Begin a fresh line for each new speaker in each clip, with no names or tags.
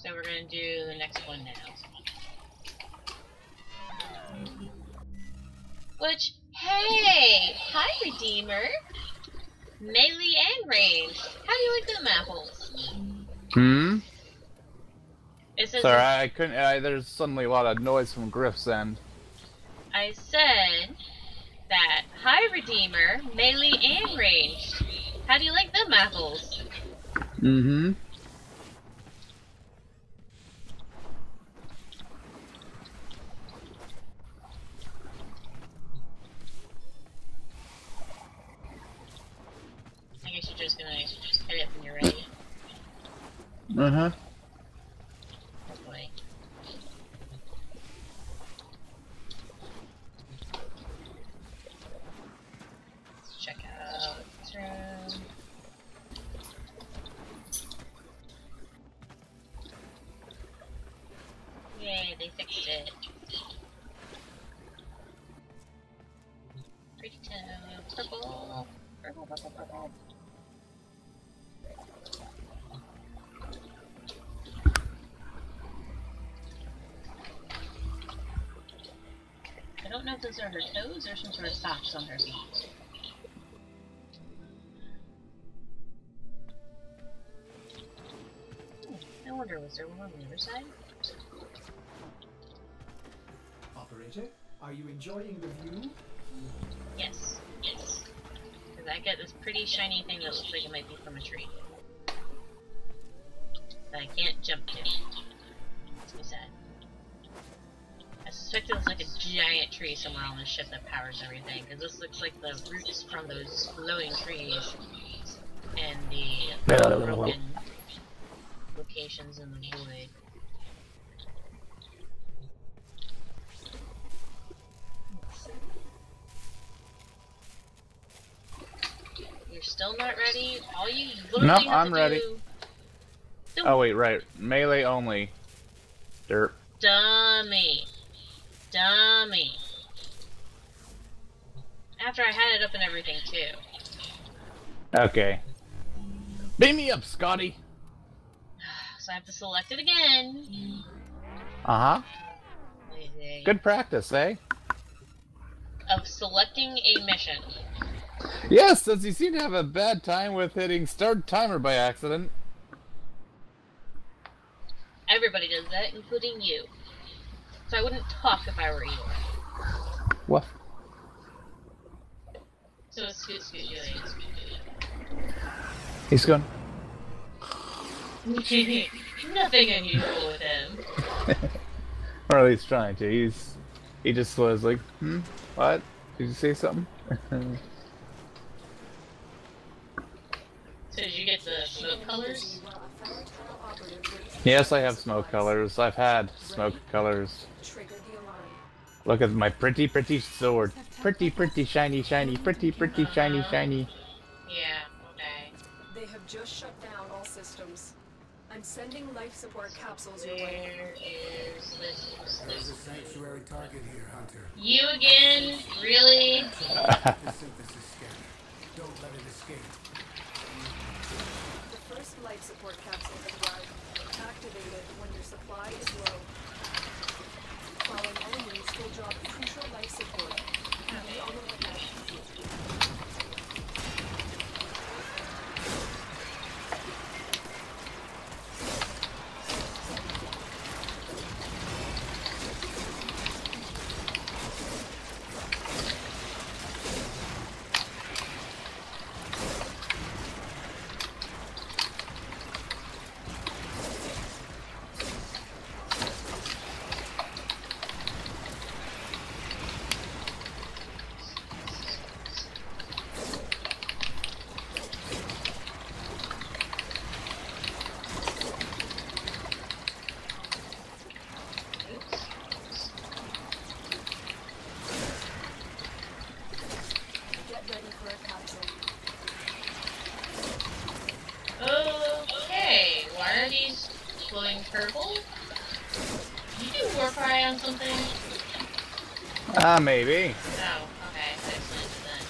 So we're gonna do the next one now. Which, hey! Hi, Redeemer! Melee and range. How do you like them apples?
Hmm?
It says
Sorry, I couldn't. There's suddenly a lot of noise from Griff's end.
I said that, hi, Redeemer, melee and ranged. How do you like them apples?
Mm-hmm.
I guess you're just gonna hit it when you're ready.
Uh-huh.
Oh boy. Let's check out this room. Yay, they fixed it. Pretty tone. Purple. Purple, purple, purple. I don't know if those are her toes or some sort of socks on her feet. I wonder, was there one on the other side?
Operator, are you enjoying the view?
Yes, yes. Because I get this pretty shiny thing that looks like it might be from a tree. That I can't jump to. Makes me sad. I suspect it was like a giant tree somewhere on the ship that powers everything, because this looks like the roots from those glowing trees and the broken locations in the void. You're still not ready? All you literally
Nope,
have
I'm
to
ready.
do...
Oh wait, right. Melee only. Derp.
Dummy. Dummy. After I had it up and everything, too.
Okay. Beam me up, Scotty!
So I have to select it again.
Uh-huh. Good practice, eh?
Of selecting a mission.
Yes, since you seem to have a bad time with hitting start timer by accident.
Everybody does that, including you. So I wouldn't talk if I were you.
What?
So it's Scoot doing.
He's gone.
Nothing unusual with him.
Or at least trying to. He just was like, what? Did you say something?
So did you get the smoke colors?
Yes, I have smoke colors. I've had smoke colors. Look at my pretty, pretty sword. Pretty, pretty, shiny, shiny. Pretty, pretty, shiny, shiny.
Yeah, okay.
They have just shut down all systems. I'm sending life support capsules your way.
Where is this?
There's a sanctuary target here, Hunter.
You again? Really?
The synthesis scanner. Don't let it escape.
The first life support capsule has arrived. Activate it when your supply is low. Following all needs will drop crucial life support. Be on the lookout.
Okay, why are these glowing purple? Did you do Warframe on something?
Maybe.
Oh, okay, excellent then.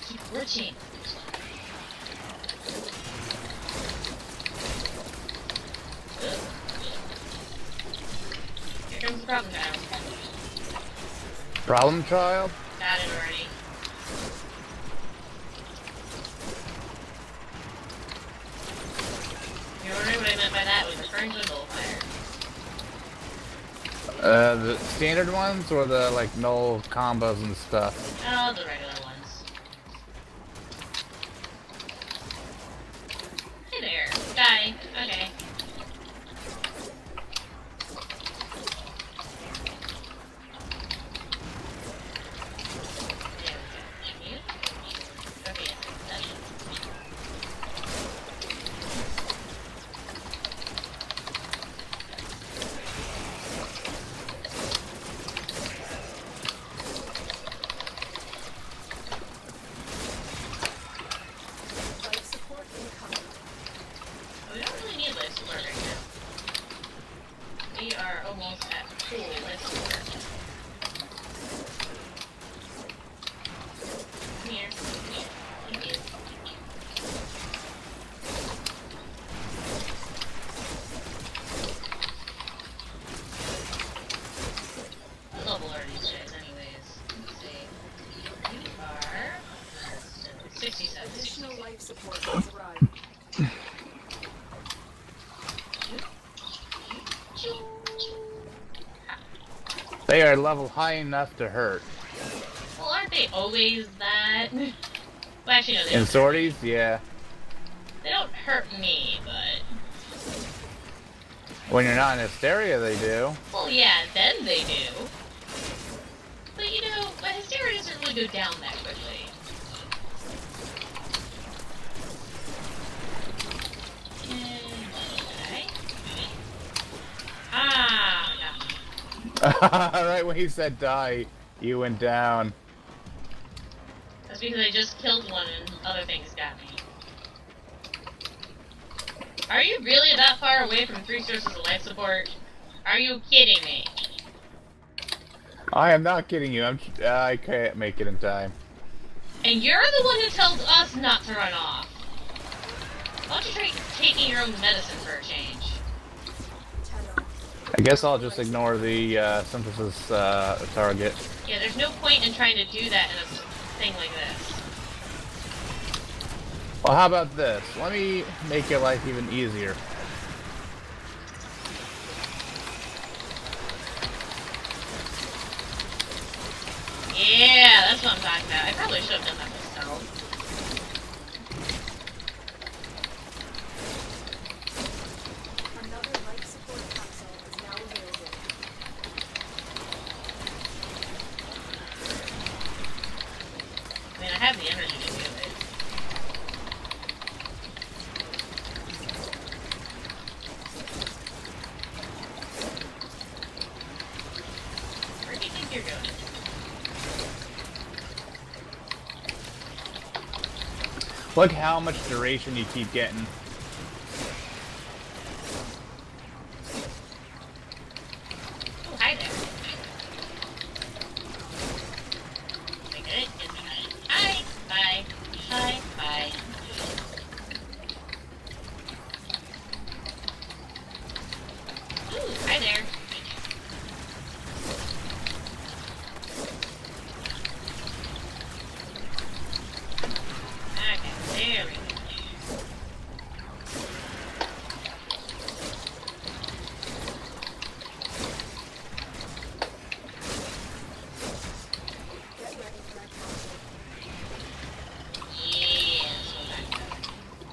keep glitching. Here comes the problem child.
Problem child?
Got it already. You wondering what I meant by that was referring to a null fire.
The standard ones or the like null combos and stuff?
Oh, the regular ones. Hey there. Die. Okay.
Life support incoming.
We don't really need life support right now. We are almost at full life support. Come here. Thank you. What level are these guys anyways? Let's see. You are 67.
Additional life support has arrived.
They are level high enough to hurt.
Well, aren't they always that? Well, actually, no, they
In
don't.
sorties, yeah.
They don't hurt me, but...
When you're not in hysteria, they do.
Well, yeah, then they do. But, you know, my hysteria doesn't really go down that quickly. Okay. Ah, got me.
Right when he said die, you went down.
That's because I just killed one and other things got me. Are you really that far away from 3 sources of life support? Are you kidding me?
I am not kidding you. I can't make it in time.
And you're the one who tells us not to run off. Why don't you try taking your own medicine for a change?
I guess I'll just ignore the synthesis target.
Yeah, there's no point in trying to do that in a thing like this.
Well, how about this? Let me make your life even easier.
Yeah, that's what I'm talking about. I probably should have done that myself.
Another life support capsule is now available.
I mean, I have the energy to do it. Where do you think you're going?
Look how much duration you keep getting.
Oh, hi there. Am I good? Yes, I'm good. Hi! Bye. Hi. Bye. Ooh, hi there. Okay, there we go.
Get ready for a capsule.
Yeah, that's what I'm talking about.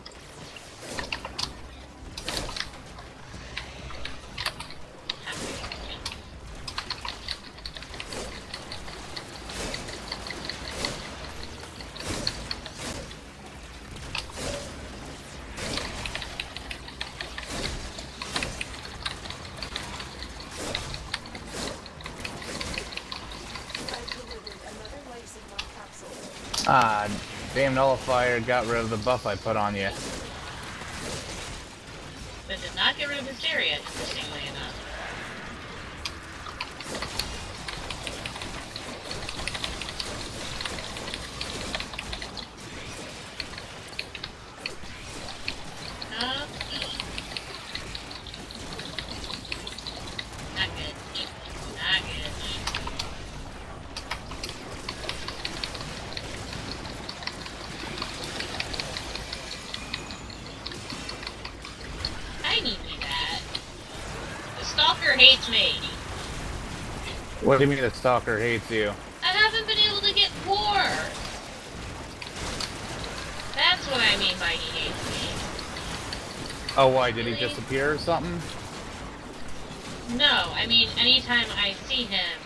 I've delivered another life support capsule.
Ah, damn nullifier got rid of the buff I put on you.
But did not get rid of hysteria, interestingly enough. hates me.
What do you mean the stalker hates you?
I haven't been able to get war. That's what I mean by he hates me.
Oh, why? Did he
Really?
disappear or something?
No, I mean anytime I see him.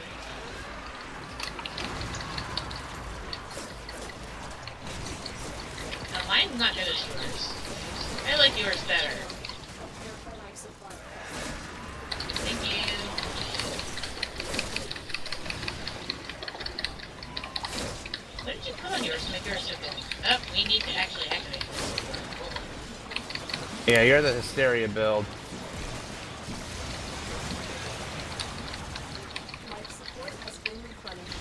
Now mine's not good as yours. I like yours better.
Prepare for life supply.
Thank you. What did you put on yours to make yours so good? Oh, we need to actually activate this.
Yeah, you're the hysteria build.
Life support has been replenished.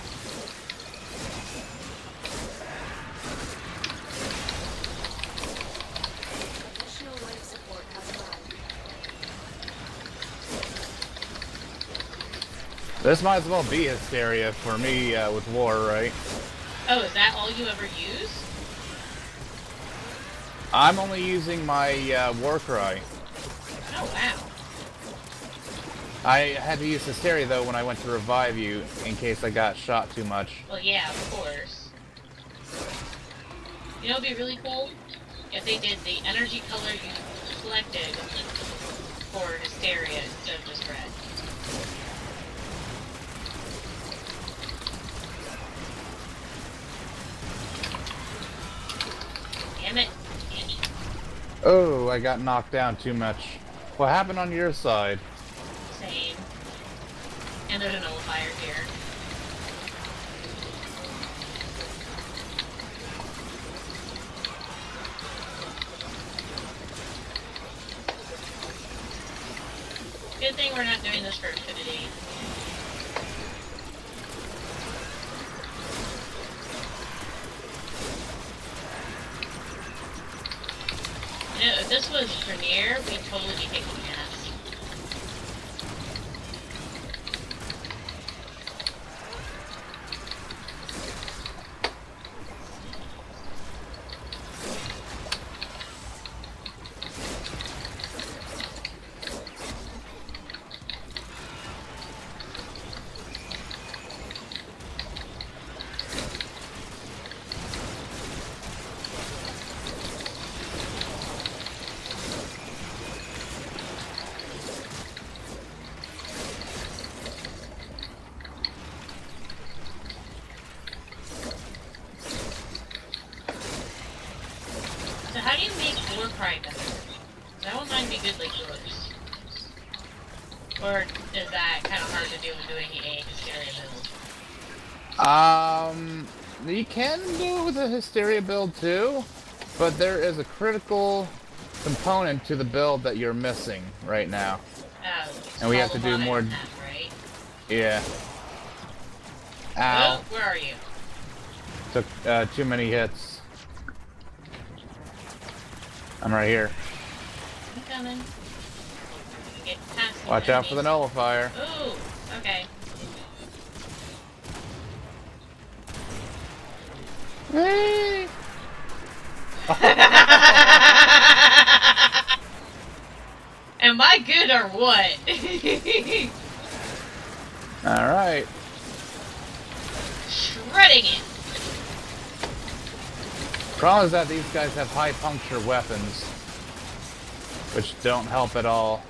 Additional life support has arrived.
This might as well be hysteria for me with war, right?
Oh, is that all you ever use?
I'm only using my war cry.
Oh, wow.
I had to use hysteria though when I went to revive you in case I got shot too much.
Well, yeah, of course. You know what would be really cool? If they did the energy color you selected for hysteria instead of just red. Damn it.
Oh, I got knocked down too much. What happened on your side?
Same. And there's a nullifier here. Good thing we're not doing this for infinity. You know, if this was Premiere, we'd totally be kicking ass. So how do you make Warframe better? 'Cause I won't mind be good like yours. Or is that kind of hard to do when doing a hysteria build?
You can do it with a hysteria build too, but there is a critical component to the build that you're missing right now.
Oh,
And we have to do more.
That, right?
Yeah. Ow.
Oh, where are you?
Took too many hits. I'm right here.
I'm coming. Get past these
Watch out for the
enemies.
nullifier.
Ooh, okay.
Hey!
Am I good or what?
Alright.
Shredding it.
Problem is that these guys have high puncture weapons, which don't help at all.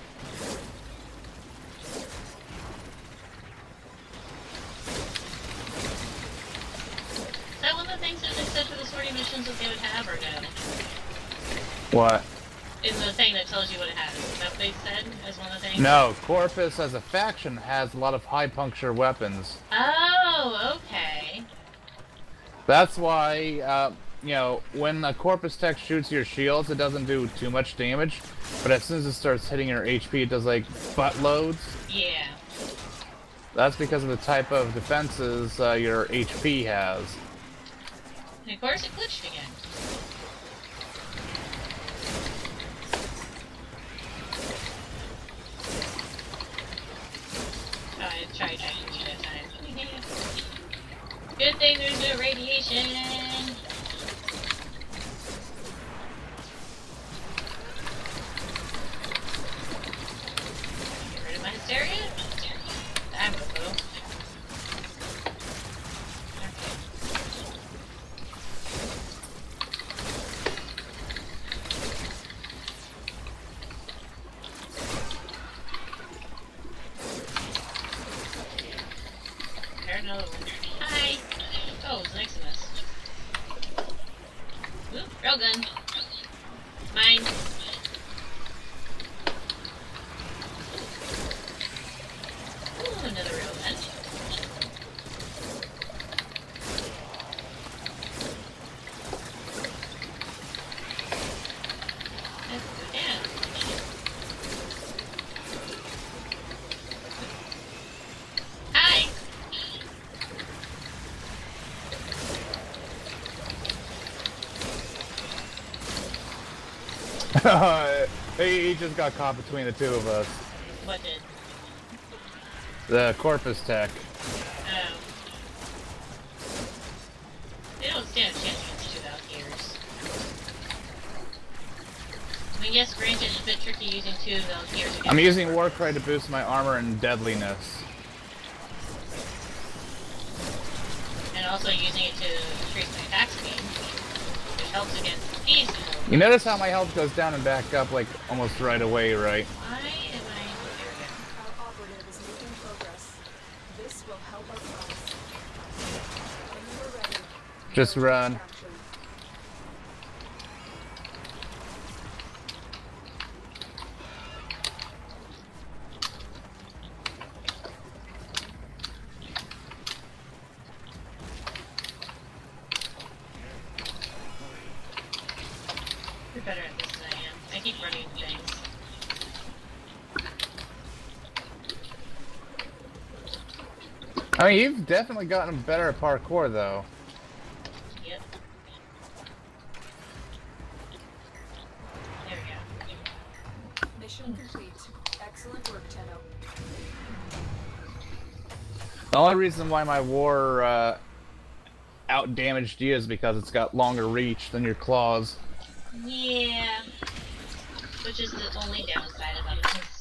Is that one of the things that they said for the sortie missions that they would have, or no?
What?
In the thing that tells you what it has. Is that what they said as one of the things?
No, Corpus as a faction has a lot of high puncture weapons.
Oh, okay.
That's why, you know, when a Corpus tech shoots your shields, it doesn't do too much damage, but as soon as it starts hitting your HP, it does like buttloads.
Yeah.
That's because of the type of defenses your HP has.
And of course it glitched again. Oh, I tried tracking you that time. Good thing there's no radiation. Get rid of my hysteria. Railgun. Mine. Ooh, another railgun. Let's go down. Hi!
He just got caught between the two of us.
What did?
The Corpus Tech.
Oh. They don't stand a chance against 2 Valkyries. I mean, yes, granted, it's a bit tricky using 2 Valkyries.
I'm using Warcry to boost my armor and deadliness.
And also using it to increase my attack speed, which helps against these.
You notice how my health goes down and back up like almost right away, right?
Why am I... There we go.
Our operative is making progress. This will help our cause. When you are ready,
Just run.
action.
You're better at this than I am. I keep running things.
I mean, you've definitely gotten better at parkour, though.
Yep. There we go.
Mission complete. Excellent work, Tenno.
The only reason why my war out-damaged you is because it's got longer reach than your claws.
Yeah. Which is the only downside about it.